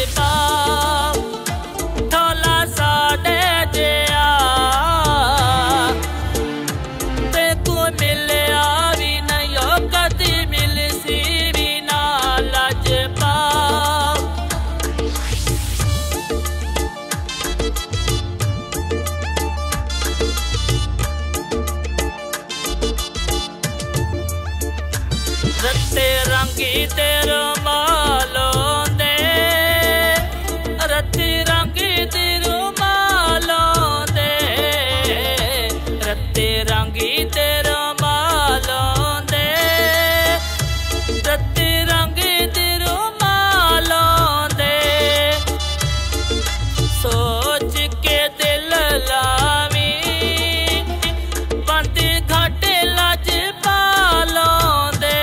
रत्ते रंगी तेरो मालों दे, रत्ते रंगी तेरो मालों दे, रत्ते रंगी तेरो मालों दे, रत्ते रंगी तेरो मालों दे। सोच के दिल लावी बंदी घाटे लाज पालों दे,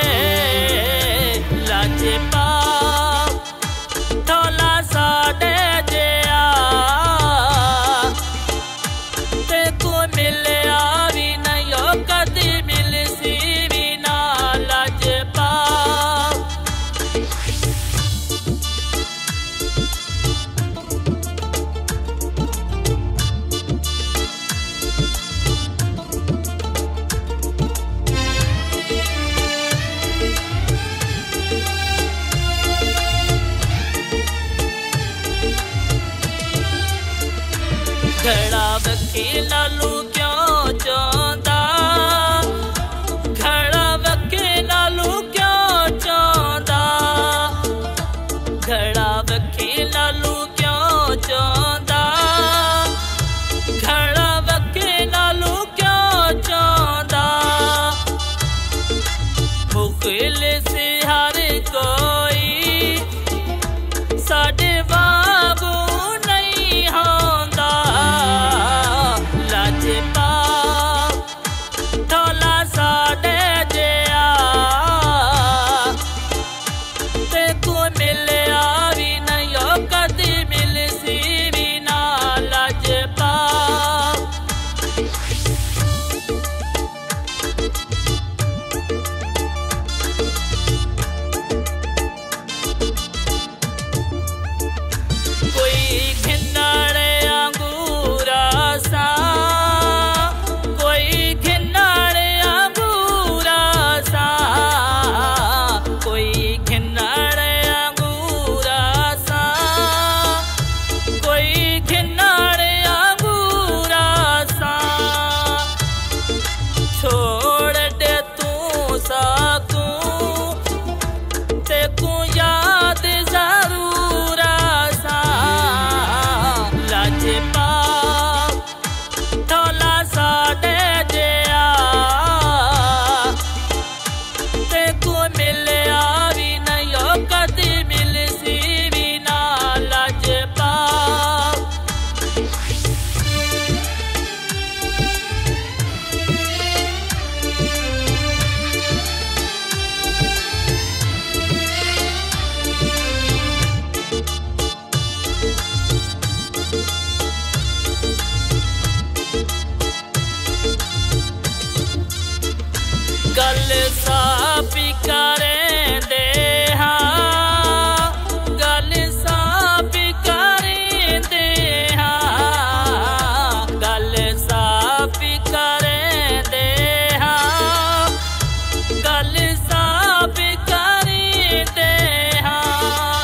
लाज पा थोला साडे जिया ते को मिलिया भी नहीं कदी मिलसी भी ना लाज पा। घड़ा वकीलालू क्यों चांदा, घड़ा वकीलालू क्यों चांदा, घड़ा वकीलालू क्यों चांदा, घड़ा वकीलालू क्यों चांदा। मुखिल से हर कोई साडे वांगू नहीं होंदा, लाज पा थोला साडे जिया ते को मिलिया भी नहीं कदी मिलसी भी ना लाज पा। कोई घिन्नाड़े अंगूरा सा, कोई घिन्नाड़े अंगूरा सा, कोई घिन्नाड़े अंगूरा सा, कोई घिन्नाड़े अंगूरा सा। छोड़ दे तू साकू ते को याद जरूर सा, लाज पा थोला साडे जिया ते को मिलिया भी नहीं कदी मिलसी भी ना लाज पा। गल साफी करें दे हाँ, गल साफी करें दे हाँ, गल साफी करें दे हाँ, गल साफी करें दे हाँ।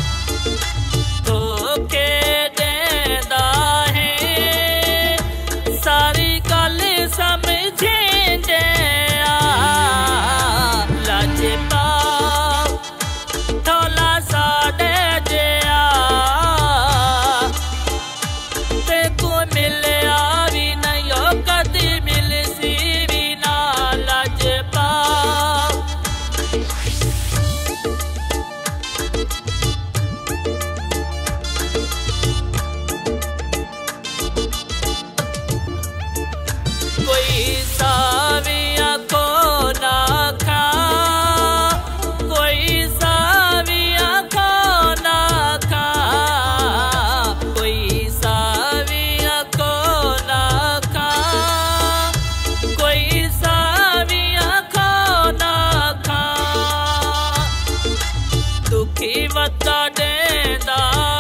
धोखे देंदा है सारी गल समझें दे, लाज पा थोला साडे जिया ते को मिलिया भी नहीं कदी मिलसी भी ना लाज पा। कोई साविया को ना खा, कोई साविया को ना खा, कोई साविया को ना खा, कोई साविया को ना खा। दुखी वता देंदा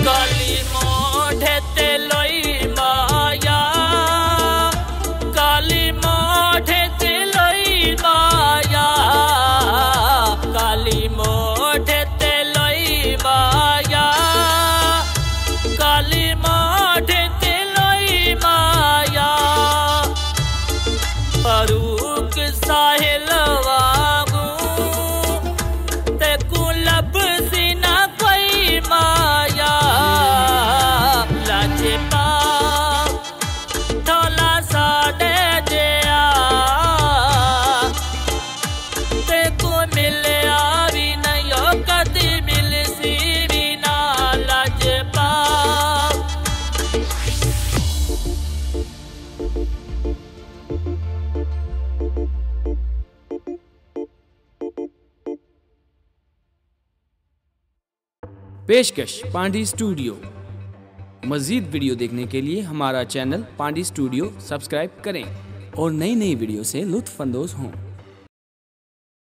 काली मोढ़े ते लोई माया, काली मोढ़े ते लोई माया, काली मोढ़े ते लोई माया, काली मोढ़े ते लोई माया। फरूक साहिल वांगू ते कुलब सी ना कोई माया, लाजपा थोला साडे जया ते को मिलया भी नहीं कदी मिलसी भी ना लाजपा। पेशकश पांडी स्टूडियो। मज़ीद वीडियो देखने के लिए हमारा चैनल पांडी स्टूडियो सब्सक्राइब करें और नई नई वीडियो से लुत्फ़ अंदोज़ हों।